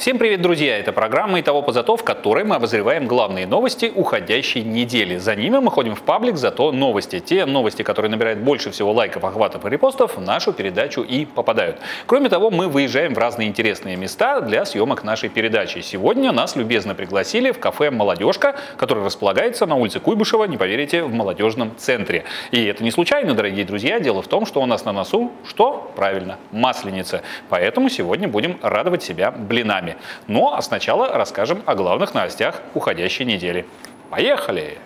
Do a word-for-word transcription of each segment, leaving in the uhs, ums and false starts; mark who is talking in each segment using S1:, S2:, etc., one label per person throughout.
S1: Всем привет, друзья! Это программа «Итого позато», в которой мы обозреваем главные новости уходящей недели. За ними мы ходим в паблик «Зато новости». Те новости, которые набирают больше всего лайков, охватов и репостов, в нашу передачу и попадают. Кроме того, мы выезжаем в разные интересные места для съемок нашей передачи. Сегодня нас любезно пригласили в кафе «Молодежка», которое располагается на улице Куйбышева, не поверите, в молодежном центре. И это не случайно, дорогие друзья. Дело в том, что у нас на носу, что? Правильно, Масленица. Поэтому сегодня будем радовать себя блинами. Ну а сначала расскажем о главных новостях уходящей недели. Поехали!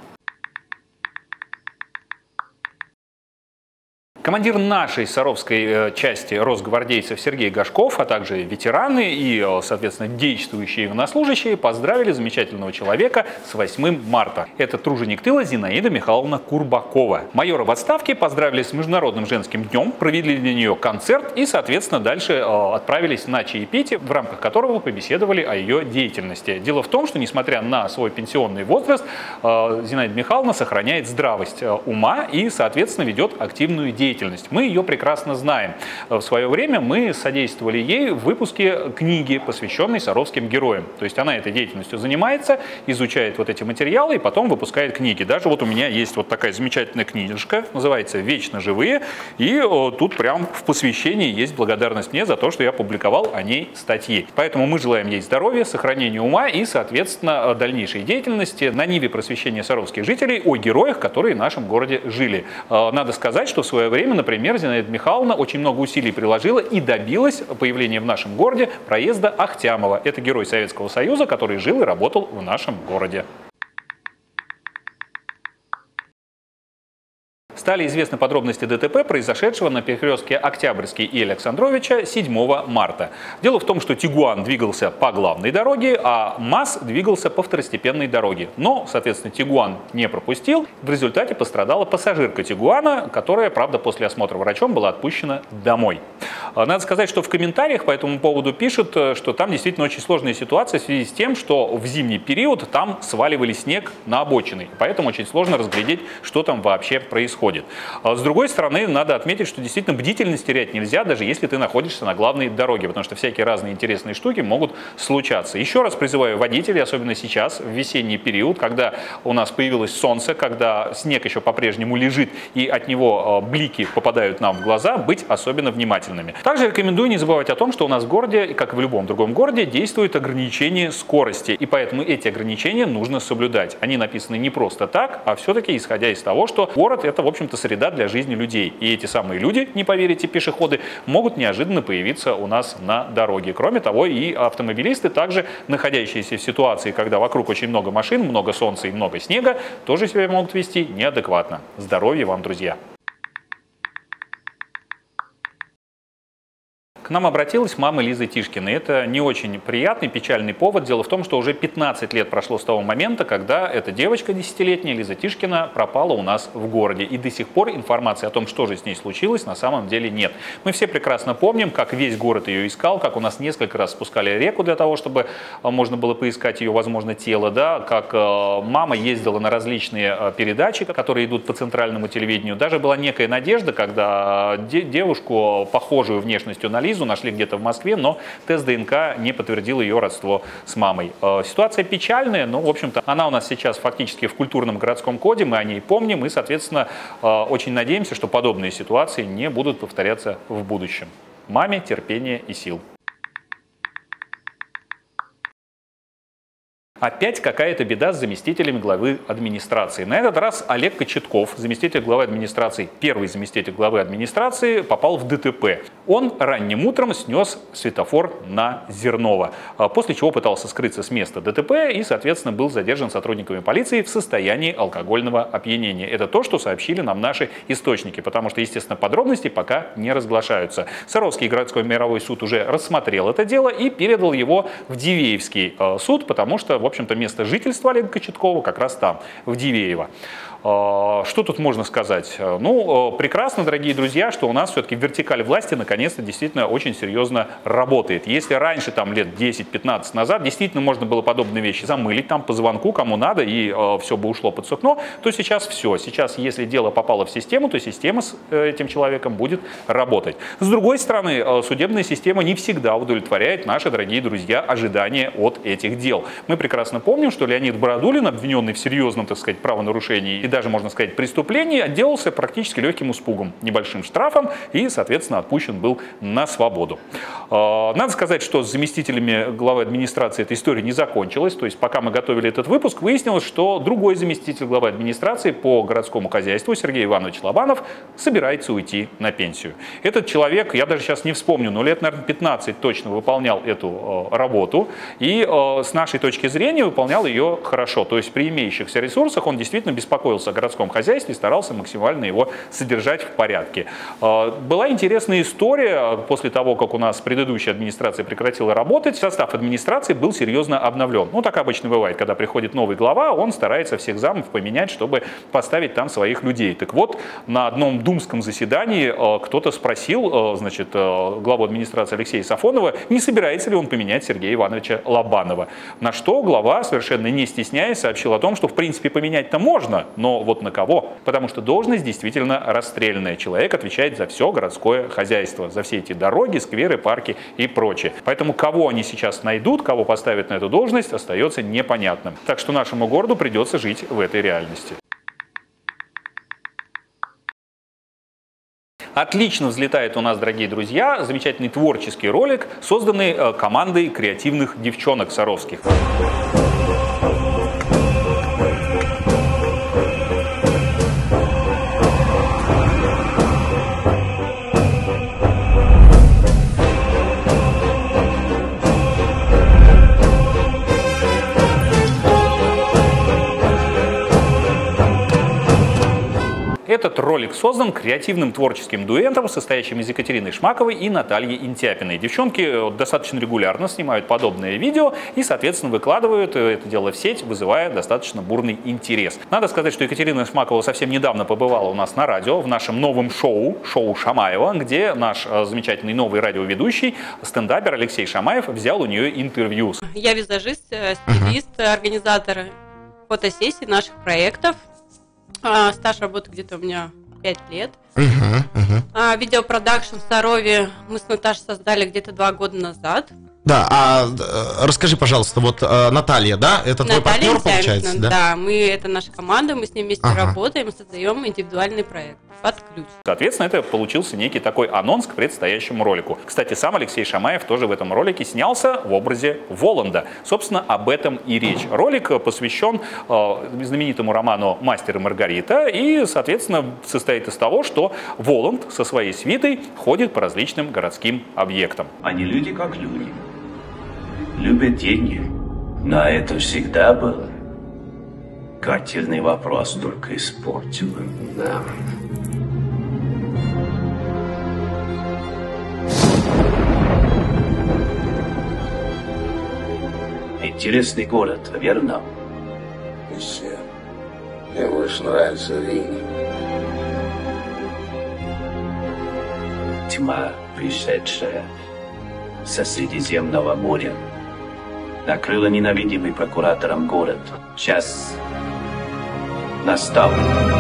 S1: Командир нашей саровской части росгвардейцев Сергей Гашков, а также ветераны и, соответственно, действующие военнослужащие поздравили замечательного человека с восьмым марта. Это труженик тыла Зинаида Михайловна Курбакова. Майора в отставке поздравили с Международным женским днем, провели для нее концерт и, соответственно, дальше отправились на чаепитие, в рамках которого побеседовали о ее деятельности. Дело в том, что, несмотря на свой пенсионный возраст, Зинаида Михайловна сохраняет здравость ума и, соответственно, ведет активную деятельность. Мы ее прекрасно знаем. В свое время мы содействовали ей в выпуске книги, посвященной саровским героям. То есть она этой деятельностью занимается, изучает вот эти материалы и потом выпускает книги. Даже вот у меня есть вот такая замечательная книжечка, называется «Вечно живые». И тут прям в посвящении есть благодарность мне за то, что я публиковал о ней статьи. Поэтому мы желаем ей здоровья, сохранения ума и, соответственно, дальнейшей деятельности на ниве просвещения саровских жителей о героях, которые в нашем городе жили. Надо сказать, что в свое время Время, например, Зинаида Михайловна очень много усилий приложила и добилась появления в нашем городе проезда Ахтямова. Это герой Советского Союза, который жил и работал в нашем городе. Стали известны подробности ДТП, произошедшего на перекрестке Октябрьский и Александровича седьмого марта. Дело в том, что Тигуан двигался по главной дороге, а МАЗ двигался по второстепенной дороге. Но, соответственно, Тигуан не пропустил. В результате пострадала пассажирка Тигуана, которая, правда, после осмотра врачом была отпущена домой. Надо сказать, что в комментариях по этому поводу пишут, что там действительно очень сложная ситуация в связи с тем, что в зимний период там сваливали снег на обочины. Поэтому очень сложно разглядеть, что там вообще происходит. С другой стороны, надо отметить, что действительно бдительность терять нельзя, даже если ты находишься на главной дороге, потому что всякие разные интересные штуки могут случаться. Еще раз призываю водителей, особенно сейчас, в весенний период, когда у нас появилось солнце, когда снег еще по-прежнему лежит и от него блики попадают нам в глаза, быть особенно внимательными. Также рекомендую не забывать о том, что у нас в городе, как и в любом другом городе, действует ограничение скорости, и поэтому эти ограничения нужно соблюдать. Они написаны не просто так, а все-таки исходя из того, что город — это, в общем, общем-то, среда для жизни людей. И эти самые люди, не поверите, пешеходы, могут неожиданно появиться у нас на дороге. Кроме того, и автомобилисты, также находящиеся в ситуации, когда вокруг очень много машин, много солнца и много снега, тоже себя могут вести неадекватно. Здоровья вам, друзья! К нам обратилась мама Лизы Тишкиной. Это не очень приятный, печальный повод. Дело в том, что уже пятнадцать лет прошло с того момента, когда эта девочка десятилетняя, Лиза Тишкина, пропала у нас в городе. И до сих пор информации о том, что же с ней случилось, на самом деле нет. Мы все прекрасно помним, как весь город ее искал, как у нас несколько раз спускали реку для того, чтобы можно было поискать ее, возможно, тело, да? Как мама ездила на различные передачи, которые идут по центральному телевидению. Даже была некая надежда, когда девушку, похожую внешностью на Лизу, нашли где-то в Москве, но тест ДНК не подтвердил ее родство с мамой. Ситуация печальная, но, в общем-то, она у нас сейчас фактически в культурном городском коде, мы о ней помним и, соответственно, очень надеемся, что подобные ситуации не будут повторяться в будущем. Маме терпения и сил. Опять какая-то беда с заместителями главы администрации. На этот раз Олег Кочетков, заместитель главы администрации, первый заместитель главы администрации, попал в ДТП. Он ранним утром снес светофор на Зернова, после чего пытался скрыться с места ДТП и, соответственно, был задержан сотрудниками полиции в состоянии алкогольного опьянения. Это то, что сообщили нам наши источники, потому что, естественно, подробности пока не разглашаются. Саровский городской мировой суд уже рассмотрел это дело и передал его в Дивеевский суд, потому что, в общем-то, место жительства Олега Кочеткова как раз там, в Дивеево. Что тут можно сказать? Ну, прекрасно, дорогие друзья, что у нас все-таки вертикаль власти наконец-то действительно очень серьезно работает. Если раньше, там, лет десять-пятнадцать назад, действительно можно было подобные вещи замылить там по звонку, кому надо, и э, все бы ушло под сукно, то сейчас все. Сейчас, если дело попало в систему, то система с э, этим человеком будет работать. С другой стороны, э, судебная система не всегда удовлетворяет наши, дорогие друзья, ожидания от этих дел. Мы прекрасно помним, что Леонид Бородулин, обвиненный в серьезном, так сказать, правонарушении и даже, можно сказать, преступлении, отделался практически легким испугом, небольшим штрафом и, соответственно, отпущен был на свободу. Надо сказать, что с заместителями главы администрации эта история не закончилась. То есть, пока мы готовили этот выпуск, выяснилось, что другой заместитель главы администрации по городскому хозяйству Сергей Иванович Лобанов собирается уйти на пенсию. Этот человек, я даже сейчас не вспомню, но лет, наверное, пятнадцать точно выполнял эту работу и с нашей точки зрения выполнял ее хорошо. То есть, при имеющихся ресурсах он действительно беспокоился о городском хозяйстве и старался максимально его содержать в порядке. Была интересная история. После того, как у нас предыдущая администрация прекратила работать, состав администрации был серьезно обновлен. Ну, так обычно бывает, когда приходит новый глава, он старается всех замов поменять, чтобы поставить там своих людей. Так вот, на одном думском заседании кто-то спросил, значит, главу администрации Алексея Сафонова, не собирается ли он поменять Сергея Ивановича Лобанова. На что глава, совершенно не стесняясь, сообщил о том, что в принципе поменять-то можно, но вот на кого? Потому что должность действительно расстрельная. Человек отвечает за все городское хозяйство, за все эти дороги, скверы, парки и прочее. Поэтому кого они сейчас найдут, кого поставят на эту должность, остается непонятным. Так что нашему городу придется жить в этой реальности. Отлично взлетает у нас, дорогие друзья, замечательный творческий ролик, созданный командой креативных девчонок саровских. Этот ролик создан креативным творческим дуэтом, состоящим из Екатерины Шмаковой и Натальи Интяпиной. Девчонки достаточно регулярно снимают подобные видео и, соответственно, выкладывают это дело в сеть, вызывая достаточно бурный интерес. Надо сказать, что Екатерина Шмакова совсем недавно побывала у нас на радио в нашем новом шоу, шоу Шамаева, где наш замечательный новый радиоведущий, стендапер Алексей Шамаев, взял у нее интервью.
S2: Я визажист, стилист, организатор фотосессий наших проектов. А, стаж работы где-то у меня пять лет. Uh-huh, uh-huh. А, видеопродакшн в Сарове мы с Наташей создали где-то два года назад.
S3: Да, а расскажи, пожалуйста, вот Наталья, да, это твой
S2: Наталья
S3: партнер, получается?
S2: Да? Да, мы, это наша команда, мы с ней вместе ага. работаем, создаем индивидуальный проект под ключ.
S1: Соответственно, это получился некий такой анонс к предстоящему ролику. Кстати, сам Алексей Шамаев тоже в этом ролике снялся в образе Воланда. Собственно, об этом и речь. Ролик посвящен э, знаменитому роману «Мастер и Маргарита» и, соответственно, состоит из того, что Воланд со своей свитой ходит по различным городским объектам.
S4: Они люди как люди. Любят деньги, но это всегда было. Квартирный вопрос только испортил. Да. Интересный город, верно?
S5: Еще. Мне больше нравится Рим.
S4: Тьма, пришедшая со Средиземного моря, накрыла ненавидимый прокуратором город. Час настал.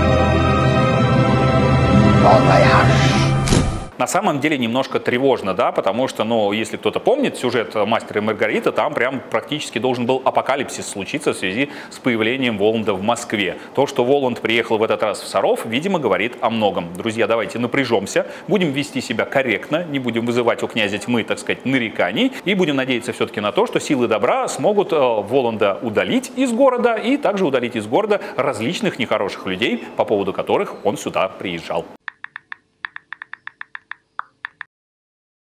S1: На самом деле немножко тревожно, да, потому что, ну, если кто-то помнит сюжет «Мастера и Маргариты», там прям практически должен был апокалипсис случиться в связи с появлением Воланда в Москве. То, что Воланд приехал в этот раз в Саров, видимо, говорит о многом. Друзья, давайте напряжемся, будем вести себя корректно, не будем вызывать у князя тьмы, так сказать, нареканий, и будем надеяться все-таки на то, что силы добра смогут э, Воланда удалить из города и также удалить из города различных нехороших людей, по поводу которых он сюда приезжал.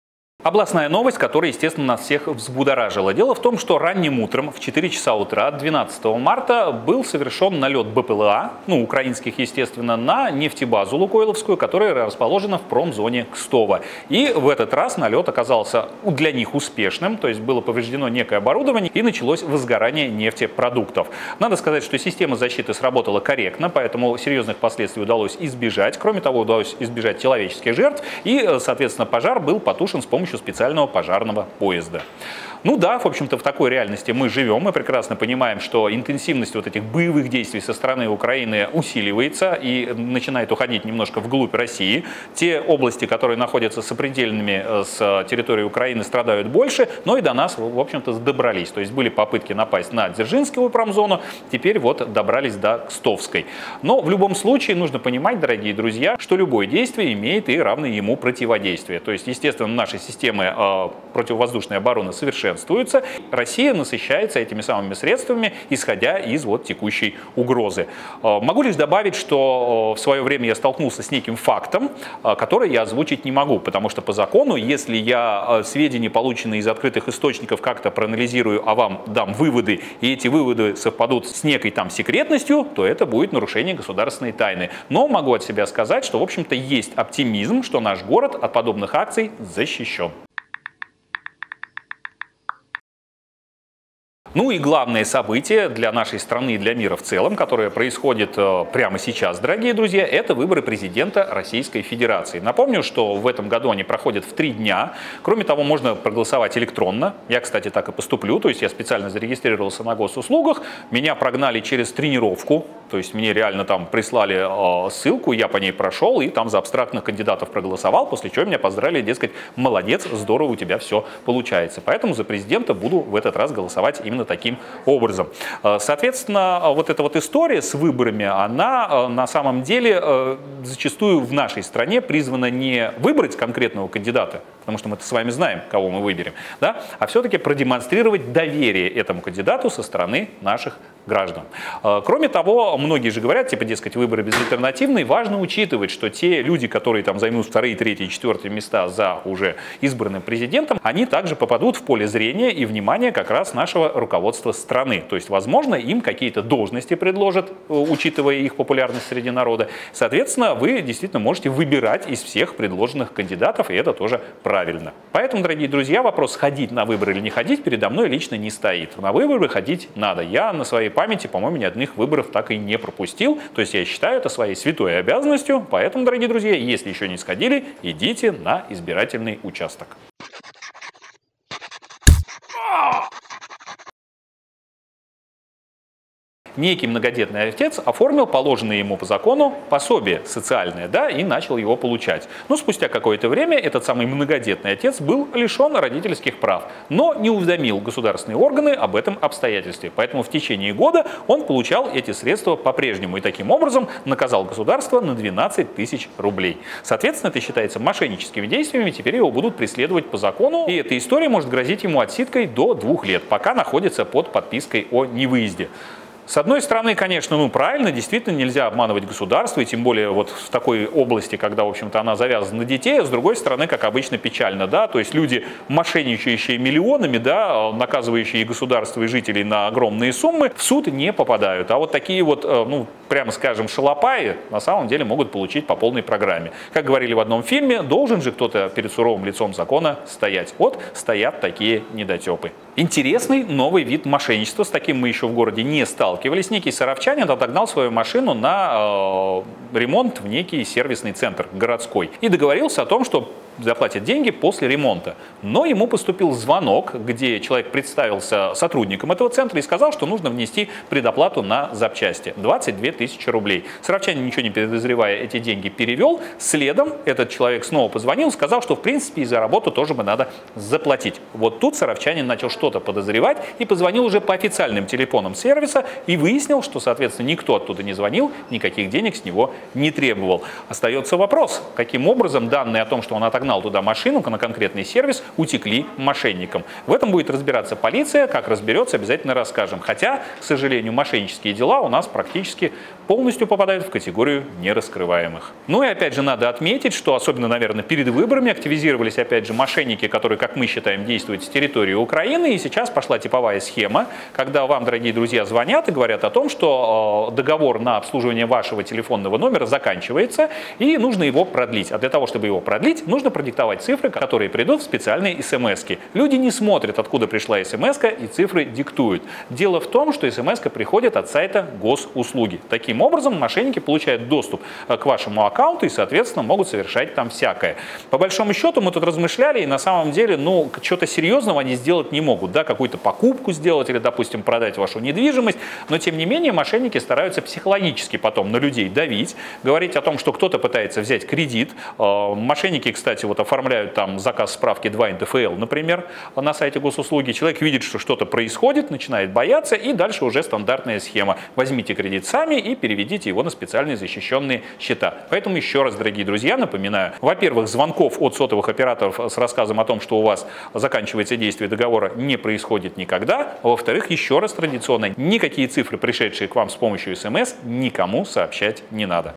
S1: Областная новость, которая, естественно, нас всех взбудоражила. Дело в том, что ранним утром в четыре часа утра двенадцатого марта был совершен налет БПЛА, ну, украинских, естественно, на нефтебазу Лукойловскую, которая расположена в промзоне Кстово. И в этот раз налет оказался для них успешным, то есть было повреждено некое оборудование и началось возгорание нефтепродуктов. Надо сказать, что система защиты сработала корректно, поэтому серьезных последствий удалось избежать. Кроме того, удалось избежать человеческих жертв и, соответственно, пожар был потушен с помощью специального пожарного поезда. Ну да, в общем-то, в такой реальности мы живем. Мы прекрасно понимаем, что интенсивность вот этих боевых действий со стороны Украины усиливается и начинает уходить немножко вглубь России. Те области, которые находятся сопредельными с территорией Украины, страдают больше, но и до нас, в общем-то, добрались. То есть были попытки напасть на Дзержинскую промзону, теперь вот добрались до Кстовской. Но в любом случае нужно понимать, дорогие друзья, что любое действие имеет и равное ему противодействие. То есть, естественно, наши системы э, противовоздушной обороны совершенствуются. Россия насыщается этими самыми средствами, исходя из вот текущей угрозы. Могу лишь добавить, что в свое время я столкнулся с неким фактом, который я озвучить не могу, потому что по закону, если я сведения, полученные из открытых источников, как-то проанализирую, а вам дам выводы, и эти выводы совпадут с некой там секретностью, то это будет нарушение государственной тайны. Но могу от себя сказать, что, в общем-то, есть оптимизм, что наш город от подобных акций защищен. Ну и главное событие для нашей страны и для мира в целом, которое происходит э, прямо сейчас, дорогие друзья, это выборы президента Российской Федерации. Напомню, что в этом году они проходят в три дня. Кроме того, можно проголосовать электронно. Я, кстати, так и поступлю. То есть я специально зарегистрировался на госуслугах. Меня прогнали через тренировку. То есть мне реально там прислали э, ссылку, я по ней прошел и там за абстрактных кандидатов проголосовал, после чего меня поздравили, дескать, молодец, здорово у тебя все получается. Поэтому за президента буду в этот раз голосовать именно таким образом. Соответственно, вот эта вот история с выборами, она на самом деле зачастую в нашей стране призвана не выбрать конкретного кандидата, потому что мы-то с вами знаем, кого мы выберем, да, а все-таки продемонстрировать доверие этому кандидату со стороны наших граждан. Кроме того, многие же говорят, типа, дескать, выборы безальтернативные. Важно учитывать, что те люди, которые там займут вторые, третьи, четвертые места за уже избранным президентом, они также попадут в поле зрения и внимания как раз нашего руководства страны. То есть, возможно, им какие-то должности предложат, учитывая их популярность среди народа. Соответственно, вы действительно можете выбирать из всех предложенных кандидатов, и это тоже правильно. Поэтому, дорогие друзья, вопрос, ходить на выборы или не ходить, передо мной лично не стоит. На выборы ходить надо. Я на своей памяти, по-моему, ни одних выборов так и не пропустил. То есть я считаю это своей святой обязанностью. Поэтому, дорогие друзья, если еще не сходили, идите на избирательный участок. Некий многодетный отец оформил положенное ему по закону пособие социальное, да, и начал его получать. Но спустя какое-то время этот самый многодетный отец был лишен родительских прав, но не уведомил государственные органы об этом обстоятельстве. Поэтому в течение года он получал эти средства по-прежнему и таким образом наказал государство на двенадцать тысяч рублей. Соответственно, это считается мошенническими действиями, теперь его будут преследовать по закону, и эта история может грозить ему отсидкой до двух лет, пока находится под подпиской о невыезде. С одной стороны, конечно, ну правильно, действительно нельзя обманывать государство, и тем более вот в такой области, когда, в общем-то, она завязана на детей, а с другой стороны, как обычно, печально, да, то есть люди, мошенничающие миллионами, да, наказывающие государство и жителей на огромные суммы, в суд не попадают, а вот такие вот, ну, прямо скажем, шалопаи на самом деле могут получить по полной программе. Как говорили в одном фильме, должен же кто-то перед суровым лицом закона стоять. Вот стоят такие недотепы. Интересный новый вид мошенничества, с таким мы еще в городе не сталкивались. Некий саровчанин отогнал свою машину на э, ремонт в некий сервисный центр городской и договорился о том, что заплатит деньги после ремонта. Но ему поступил звонок, где человек представился сотрудником этого центра и сказал, что нужно внести предоплату на запчасти. двадцать две тысячи рублей. Саровчанин, ничего не подозревая, эти деньги перевел. Следом этот человек снова позвонил, сказал, что в принципе и за работу тоже бы надо заплатить. Вот тут саровчанин начал что-то подозревать и позвонил уже по официальным телефонам сервиса и выяснил, что, соответственно, никто оттуда не звонил, никаких денег с него не требовал. Остается вопрос, каким образом данные о том, что он отогнал загнал туда машину на конкретный сервис, утекли мошенникам. В этом будет разбираться полиция, как разберется, обязательно расскажем. Хотя, к сожалению, мошеннические дела у нас практически полностью попадают в категорию нераскрываемых. Ну и опять же надо отметить, что особенно, наверное, перед выборами активизировались опять же мошенники, которые, как мы считаем, действуют с территории Украины. И сейчас пошла типовая схема, когда вам, дорогие друзья, звонят и говорят о том, что э, договор на обслуживание вашего телефонного номера заканчивается и нужно его продлить. А для того, чтобы его продлить, нужно продиктовать цифры, которые придут в специальные смс-ки. Люди не смотрят, откуда пришла смс-ка, и цифры диктуют. Дело в том, что смс-ка приходит от сайта госуслуги. Таким образом, мошенники получают доступ к вашему аккаунту и, соответственно, могут совершать там всякое. По большому счету, мы тут размышляли, и на самом деле, ну, что-то серьезного они сделать не могут. Да, какую-то покупку сделать или, допустим, продать вашу недвижимость. Но, тем не менее, мошенники стараются психологически потом на людей давить, говорить о том, что кто-то пытается взять кредит. Мошенники, кстати, вот оформляют там заказ справки два эн дэ эф эл, например, на сайте госуслуги. Человек видит, что что-то происходит, начинает бояться, и дальше уже стандартная схема. Возьмите кредит сами и переведите его на специальные защищенные счета. Поэтому еще раз, дорогие друзья, напоминаю, во-первых, звонков от сотовых операторов с рассказом о том, что у вас заканчивается действие договора, не происходит никогда. А во-вторых, еще раз традиционно, никакие цифры, пришедшие к вам с помощью смс, никому сообщать не надо.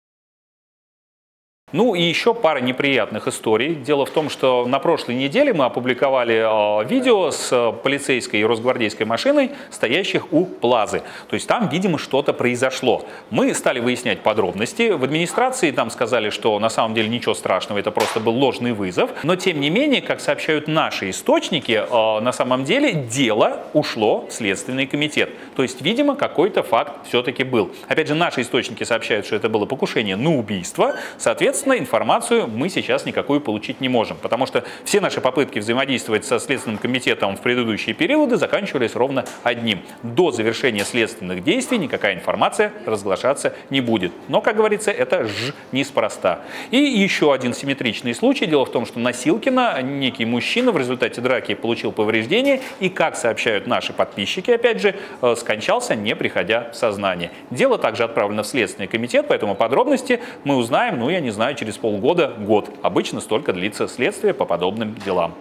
S1: Ну и еще пара неприятных историй. Дело в том, что на прошлой неделе мы опубликовали э, видео с э, полицейской и росгвардейской машиной, стоящих у Плазы. То есть там, видимо, что-то произошло. Мы стали выяснять подробности. В администрации там сказали, что на самом деле ничего страшного, это просто был ложный вызов. Но тем не менее, как сообщают наши источники, э, на самом деле дело ушло в Следственный комитет. То есть, видимо, какой-то факт все-таки был. Опять же, наши источники сообщают, что это было покушение на убийство. Соответственно, информацию мы сейчас никакую получить не можем, потому что все наши попытки взаимодействовать со Следственным комитетом в предыдущие периоды заканчивались ровно одним. До завершения следственных действий никакая информация разглашаться не будет. Но, как говорится, это ж неспроста. И еще один симметричный случай. Дело в том, что Носилкина, некий мужчина, в результате драки получил повреждения и, как сообщают наши подписчики, опять же, скончался, не приходя в сознание. Дело также отправлено в Следственный комитет, поэтому подробности мы узнаем, ну, я не знаю, через полгода, год. Обычно столько длится следствие по подобным делам.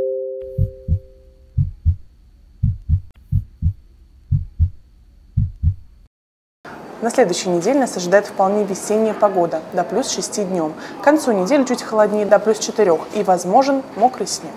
S6: На следующей неделе нас ожидает вполне весенняя погода, до плюс шести днем. К концу недели чуть холоднее, до плюс четырех, и возможен мокрый снег.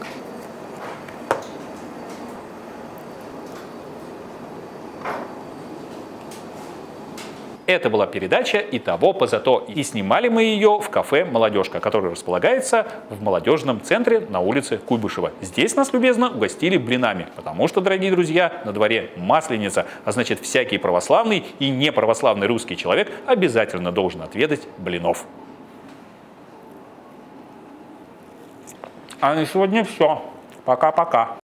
S1: Это была передача «Итого позато». И снимали мы ее в кафе «Молодежка», которое располагается в молодежном центре на улице Куйбышева. Здесь нас любезно угостили блинами, потому что, дорогие друзья, на дворе Масленица, а значит, всякий православный и неправославный русский человек обязательно должен отведать блинов. А на сегодня все. Пока-пока.